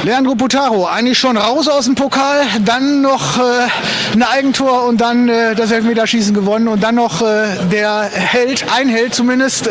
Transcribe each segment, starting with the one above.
Leandro Putaro, eigentlich schon raus aus dem Pokal, dann noch ein Eigentor und dann das Elfmeterschießen gewonnen und dann noch der Held, ein Held zumindest.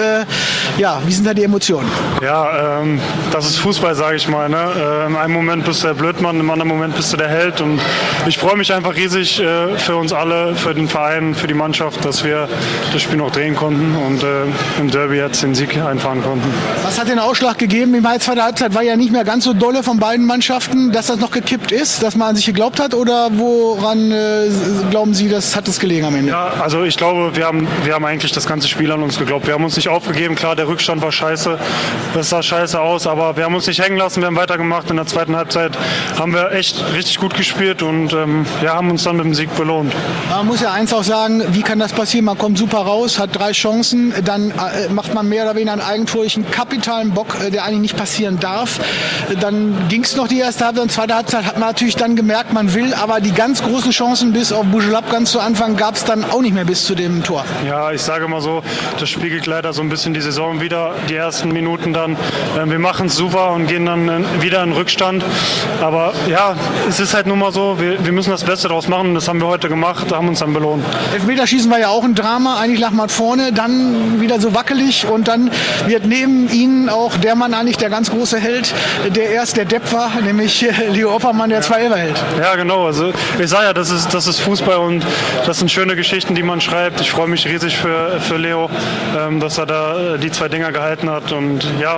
Ja, wie sind da die Emotionen? Ja, das ist Fußball, sage ich mal. Ne? In einem Moment bist du der Blödmann, im anderen Moment bist du der Held. Und ich freue mich einfach riesig für uns alle, für den Verein, für die Mannschaft, dass wir das Spiel noch drehen konnten und im Derby jetzt den Sieg einfahren konnten. Was hat den Ausschlag gegeben? Die zweite Halbzeit war ja nicht mehr ganz so dolle von beiden Mannschaften, dass das noch gekippt ist, dass man an sich geglaubt hat, oder woran glauben Sie, hat es gelegen am Ende? Ja, also ich glaube, wir haben eigentlich das ganze Spiel an uns geglaubt. Wir haben uns nicht aufgegeben. Klar, der Rückstand war scheiße, das sah scheiße aus, aber wir haben uns nicht hängen lassen, wir haben weitergemacht. In der zweiten Halbzeit haben wir echt richtig gut gespielt und haben uns dann mit dem Sieg belohnt. Man muss ja eins auch sagen, wie kann das passieren? Man kommt super raus, hat 3 Chancen, dann macht man mehr oder weniger einen Eigentor, einen kapitalen Bock, der eigentlich nicht passieren darf. Dann ging es noch die erste Halbzeit und zweite Halbzeit hat man natürlich dann gemerkt, man will, aber die ganz großen Chancen bis auf Bujelab ganz zu Anfang gab es dann auch nicht mehr bis zu dem Tor. Ja, ich sage mal so, das spiegelt leider so ein bisschen die Saison wieder, die ersten Minuten dann. Wir machen es super und gehen dann wieder in Rückstand. Aber ja, es ist halt nun mal so, wir müssen das Beste daraus machen. Das haben wir heute gemacht, haben uns dann belohnt. Elfmeterschießen war ja auch ein Drama. Eigentlich lag man vorne, dann wieder so wackelig und dann wird neben ihnen auch der Mann eigentlich der ganz große Held, der erst der Depp war, nämlich Leo Oppermann, der 2 Elfer hält. Ja, genau. Also ich sage ja, das ist Fußball und das sind schöne Geschichten, die man schreibt. Ich freue mich riesig für Leo, dass er da die 2 Dinger gehalten hat und ja,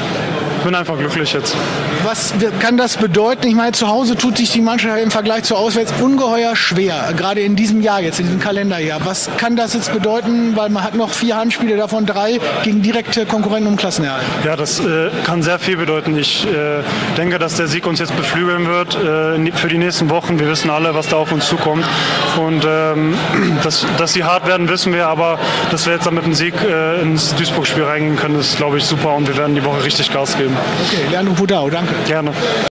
ich bin einfach glücklich jetzt. Was kann das bedeuten? Ich meine, zu Hause tut sich die Mannschaft im Vergleich zu auswärts ungeheuer schwer, gerade in diesem Jahr jetzt, in diesem Kalenderjahr. Was kann das jetzt bedeuten? Weil man hat noch 4 Heimspiele, davon 3 gegen direkte Konkurrenten um Klassenerhalt. Ja, das kann sehr viel bedeuten. Ich denke, dass der Sieg uns jetzt beflügeln wird für die nächsten Wochen. Wir wissen alle, was da auf uns zukommt. Und dass sie hart werden, wissen wir. Aber dass wir jetzt dann mit dem Sieg ins Duisburg-Spiel reingehen können, ist, glaube ich, super. Und wir werden die Woche richtig Gas geben. Okay, Leandro Putaro, danke. Gerne.